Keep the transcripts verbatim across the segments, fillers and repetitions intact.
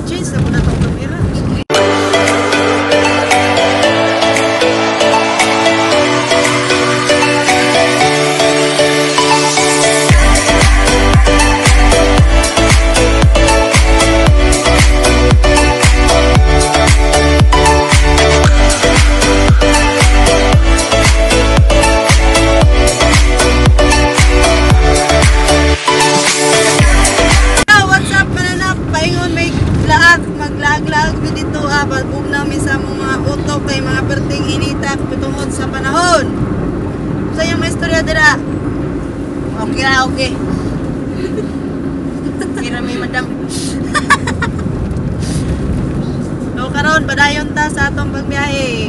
Change na muna itong kamera. Maglag-lag dito ah, balbog namin sa mga utok kay mga perting inita tungod sa panahon. Sa yung may istorya dira. Okay na, okay. Kira may madam. So karon padayon ta sa atong pagbiyahe.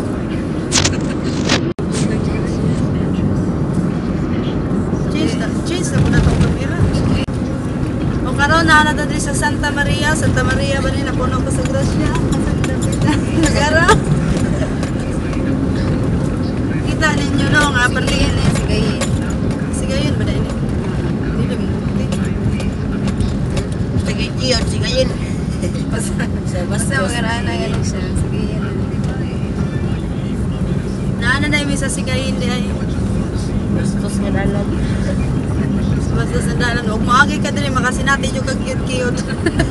Change na, change na muna itong kamera. Karon na na diri sa Santa Maria, Santa Maria ba ni napuno ko sa grasya. Nagara. Kita ninyo no nga pertingin ni sigayin. Sigayin ba dai ni? Dili mo. Sigayin, sigayin. Basta basta magara na yan siya. Sigayin. Naana na mi sa sigayin di ay. Bastos nga dalag. Basta sandalan, huwag maagi ka din, makasinati yung kag-cute-cute.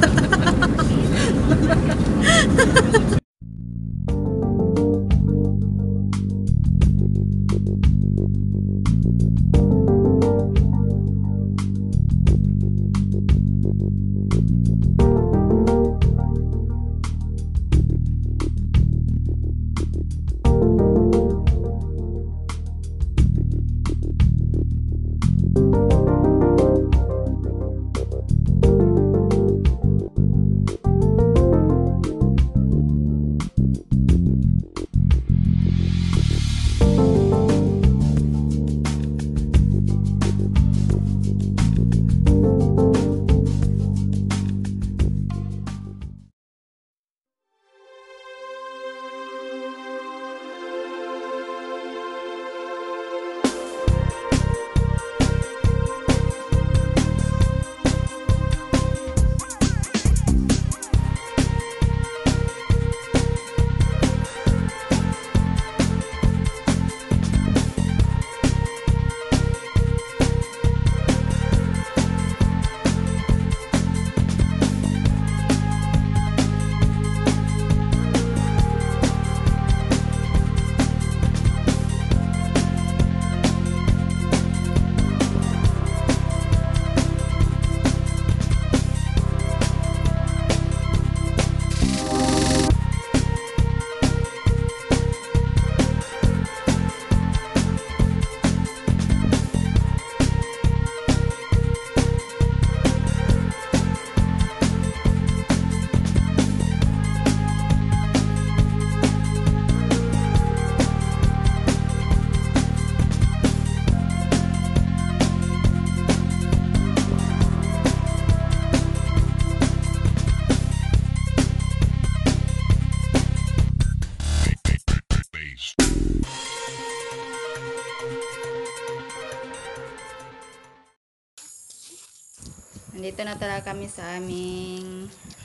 Nandito na talaga kami sa aming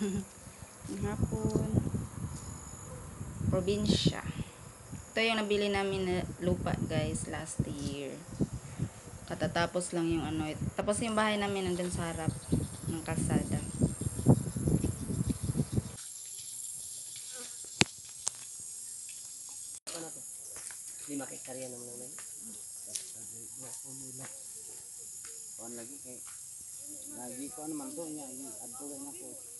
hapon probinsya. Ito yung nabili namin na lupa guys last year. Katatapos lang yung ano. Tapos yung bahay namin nandun sa harap ng kalsada. Di makikarya naman naman. Kuan lagi kay lagi ko naman to nya adto na ko.